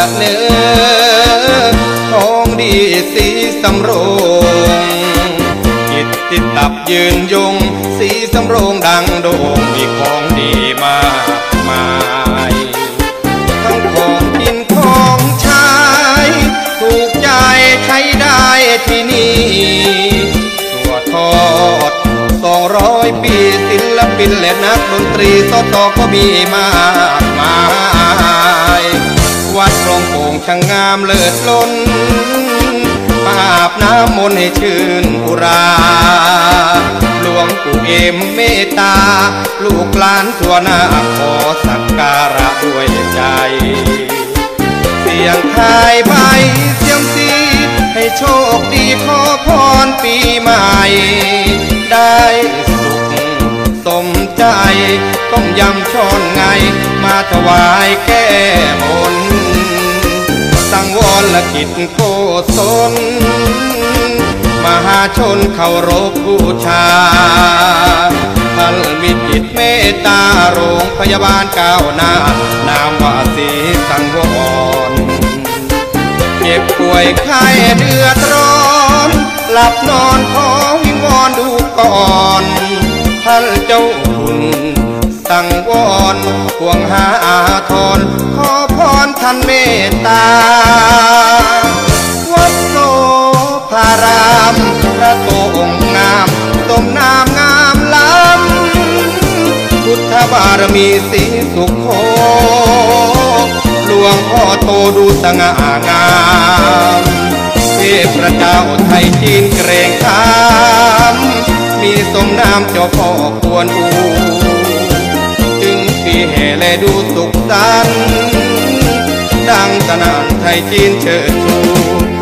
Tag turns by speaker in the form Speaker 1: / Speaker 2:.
Speaker 1: เนื้อทองดีสีสำโรงจิตติดตับยืนยงสีสำโรงดังโด่งมีของดีมากมายทั้งของกินของใช้ถูกใจใช้ได้ที่นี่ตัวทอด200 ปีศิลปินและนักดนตรีสตก็มีมากมายวัดคลองโป่งช่างงามเลิศล้นอาบน้ำมนต์ให้ชื่นอุราหลวงปู่เอ็มเมตตาลูกหลานทั่วหน้าขอสักการะด้วยใจเสียงทายใบเสียงสีให้โชคดีขอพรปีใหม่ได้สุขสมใจต้มยำช้อนไงมาถวายแก้บนสังวรกิจโกศลมหาชนเคารพบูชาท่านวิจิตรเมตตาโรงพยาบาลก้าวหน้านามว่าศรีสังวรเจ็บป่วยไข้เดือดร้อนหลับนอนขอวิงวอนดูก่อนท่านเจ้าคุณสังวรห่วงหาอาทรขอพรท่านเมตตาวัดโสภารามพระโตองค์งามสมนามงามล้ำพุทธบารมีสีสุขโขหลวงพ่อโตดูสง่างามเทพเจ้าไทยจีนเกรงขามมีสมนามเจ้าพ่อควรอูจึงปีแห่และดูสุขสันต์ดังสนั่นไทยจีนเชิดชู